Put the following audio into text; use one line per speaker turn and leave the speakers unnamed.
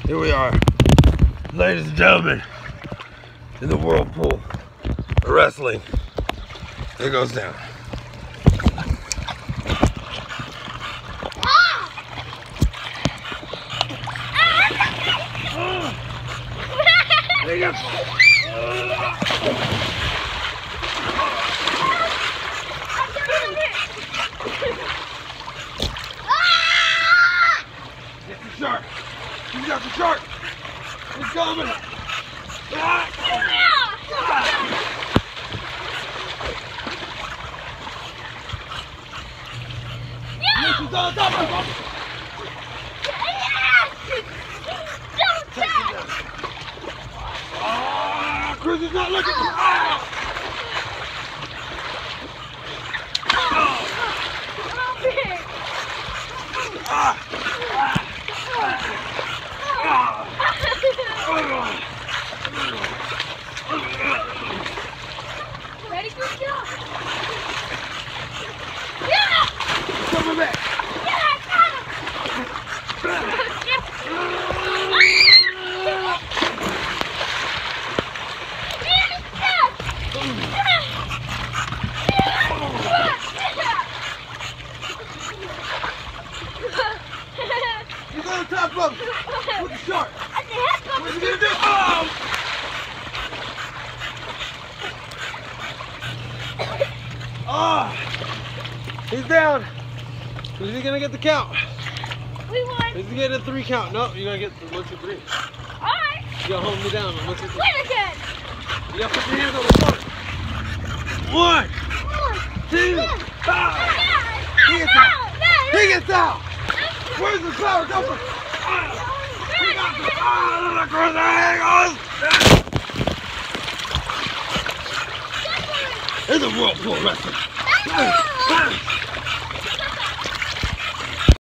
Here we are, ladies and gentlemen, in the Whirlpool of wrestling. It goes down. There you go. Get the shark. You got the shark. He's coming. She's on top of him. Chris is not looking.
Ready for the kill?
Come back. He's on top of him. With the shark. What's he gonna do? Oh! He's down. Is he gonna get the count?
We won.
Is he getting a 3 count? No, you gotta get the 1, 2, 3.
Alright.
You gotta hold me down on 1, 2, 3.
Win again.
You gotta put your hands on the front. 1, 2, 5. He gets out. He gets out. Where's the power come from? He got the across the angles. It's a Whirlpool wrestling.